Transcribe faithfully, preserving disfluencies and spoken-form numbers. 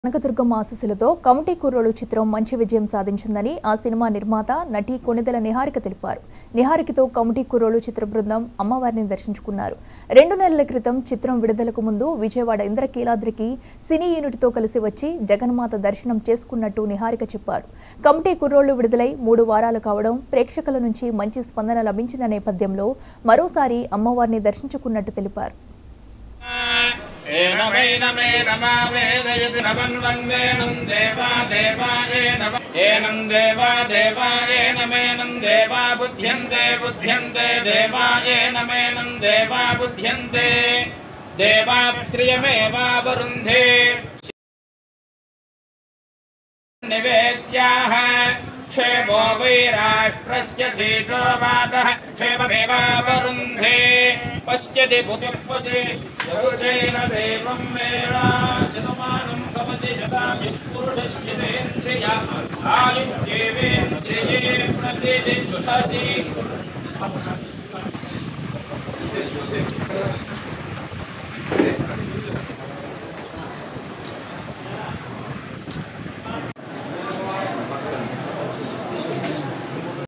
కనకదుర్గ ఆశీస్సులతో కమిటీ కుర్రోలు చిత్రం మంచి విజయం సాధించిందని ఆ సినిమా నిర్మాత నటి కొణిదెల నిహారిక తెలిపారు. నిహారికతో కమిటీ కుర్రోలు చిత్ర బృందం అమ్మవారిని దర్శించుకున్నారు. రెండు నెలల క్రితం చిత్రం విడుదలకు ముందు విజయవాడ ఇంద్రకీలాద్రికి సినీ యూనిట్తో కలిసి వచ్చి జగన్మాత దర్శనం చేసుకున్నట్టు నిహారిక చెప్పారు. కమిటీ కుర్రోలు విడుదలై మూడు వారాలు కావడం ప్రేక్షకుల నుంచి మంచి స్పందన లభించిన నేపథ్యంలో మరోసారి అమ్మవారిని దర్శించుకున్నట్టు తెలిపారు. एनमे नमे नमा वेदयति नमन् वन्देनं देवा देवाये नम एनं देवा देवाये नमेनं देवा बुध्यन्ते बुध्यन्ते देवाये नमेनं देवा बुध्यन्ते देवा श्रियमेवावरुन्धे निवेद्याः क्षेमो वै राष्ट्रस्य शीतो वातः क्षेममेवावरुन्धे पश्यति बुद्धिपति सरुचैन देवं मेरा शतमानं भवति शतायुः पुरुषस्य तेन्द्रिय आयुष्येवेन्द्रिये प्रतिष्ठति